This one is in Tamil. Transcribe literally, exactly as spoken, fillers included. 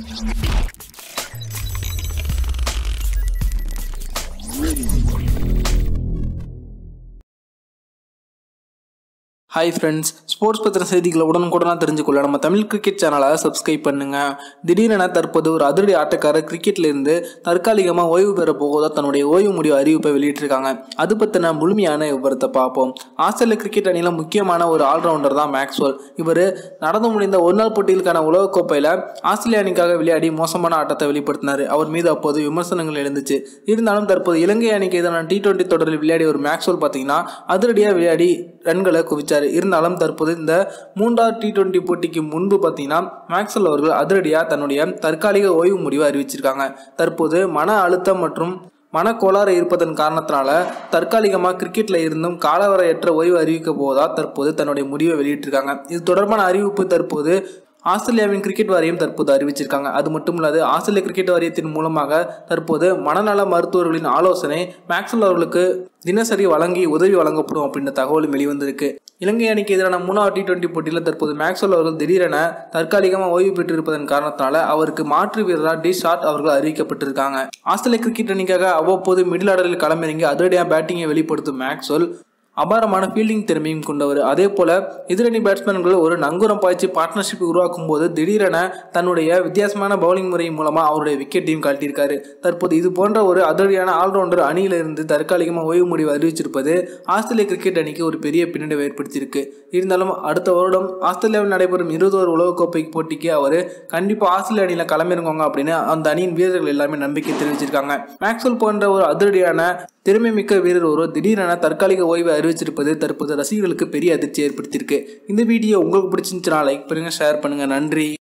Hi friends, ஸ்போர்ட்ஸ் பத்தின செய்திகளை உடனுக்குடனா தெரிஞ்சுக்கொள்ள நம்ம தமிழ் கிரிக்கெட் சேனலை சப்ஸ்கிரைப் பண்ணுங்க. திடீரென தற்போது ஒரு அதிரடி ஆட்டக்காரர் கிரிக்கெட்ல இருந்து தற்காலிகமா ஓய்வு பெற போவதா தன்னுடைய ஓய்வு முடிவு அறிவிப்பை வெளியிட்டிருக்காங்க. அது பத்தின முழுமையான விவரத்தை பார்ப்போம். ஆஸ்திரேலிய கிரிக்கெட் அணியில முக்கியமான ஒரு ஆல்ரவுண்டர் தான் மேக்ஸ்வெல். இவர் நடந்து முடிந்த ஒரு நாள் போட்டிகளுக்கான உலகக்கோப்பையில ஆஸ்திரேலிய அணிக்காக விளையாடி மோசமான ஆட்டத்தை வெளிப்படுத்தினார். அவர் மீது அப்போது விமர்சனங்கள் எழுந்துச்சு. இருந்தாலும் தற்போது இலங்கை அணிக்கு எதிரான டி டுவெண்டி தொடரில் விளையாடிய ஒரு மேக்ஸ்வெல் பார்த்தீங்கன்னா அதிரடியாக விளையாடி ரன்களை குவிச்சார். இருந்தாலும் தற்போது இந்த மூன்றாவது டி டுவெண்டி போட்டிக்கு முன்பு பார்த்தீங்கன்னா மேக்ஸ்வெல் அவர்கள் அதிரடியாக தன்னுடைய தற்காலிக ஓய்வு முடிவை அறிவிச்சிருக்காங்க. தற்போது மன அழுத்தம் மற்றும் மனக்கோளாறு இருப்பதன் காரணத்தினால தற்காலிகமாக கிரிக்கெட்ல இருந்தும் காலவரையற்ற ஓய்வு அறிவிக்க போவதா தற்போது தன்னுடைய முடிவை வெளியிட்டிருக்காங்க. இது தொடர்பான அறிவிப்பு தற்போது ஆஸ்திரேலியாவின் கிரிக்கெட் வாரியம் தற்போது அறிவிச்சிருக்காங்க. அது மட்டும் இல்லாது ஆஸ்திரேலிய கிரிக்கெட் வாரியத்தின் மூலமாக தற்போது மனநல மருத்துவர்களின் ஆலோசனை மேக்ஸ்வெல் அவர்களுக்கு தினசரி வழங்கி உதவி வழங்கப்படும் அப்படின்ற தகவலும் வெளிவந்திருக்கு. இலங்கை அணிக்கு எதிரான மூணாவது டி டுவெண்டி போட்டியில் தற்போது மேக்ஸ்வெல் அவர்கள் திடீரென தற்காலிகமாக ஓய்வு பெற்றிருப்பதன் காரணத்தினால அவருக்கு மாற்று வீரராக டி ஷாட் அவர்கள் அறிவிக்கப்பட்டிருக்காங்க. ஆஸ்திரேலிய கிரிக்கெட் அணிக்காக அவ்வப்போது மிடில் ஆர்டரில் களமிறங்கி அதிரடியாக பேட்டிங்கை வெளிப்படுத்தும் மேக்ஸ்வெல் அபாரமான ஃபீல்டிங் திறமையும் கொண்டவர். அதே போல எதிரணி பேட்ஸ்மேன்கள் ஒரு நங்கூரம் பாய்ச்சி பார்ட்னர்ஷிப் உருவாக்கும் போது திடீரென தன்னுடைய வித்தியாசமான பவுலிங் முறை மூலமா அவருடைய விக்கெட்டையும் காட்டியிருக்காரு. தற்போது இது போன்ற ஒரு அதிரடியான ஆல்ரவுண்டர் அணியிலிருந்து தற்காலிகமாக ஓய்வு முடிவு அறிவிச்சிருப்பது ஆஸ்திரேலிய கிரிக்கெட் அணிக்கு ஒரு பெரிய பின்னடைவை ஏற்படுத்தியிருக்கு. இருந்தாலும் அடுத்த வருடம் ஆஸ்திரேலியாவில் நடைபெறும் இருபது உலகக்கோப்பை போட்டிக்கு அவர் கண்டிப்பா ஆஸ்திரேலிய அணியில களமிறங்குவாங்க அப்படின்னு அந்த அணியின் வீரர்கள் எல்லாமே நம்பிக்கை தெரிவிச்சிருக்காங்க. மேக்ஸ்வெல் போன்ற ஒரு அதிரடியான திறமை மிக்க வீரர் ஒரு திடீரென தற்காலிக ஓய்வு அறிவிச்சிருப்பது தற்போது ரசிகர்களுக்கு பெரிய அதிர்ச்சி ஏற்படுத்தியிருக்கு. இந்த வீடியோ உங்களுக்கு பிடிச்சிருந்துச்சுன்னா லைக் பண்ணுங்க, ஷேர் பண்ணுங்க. நன்றி.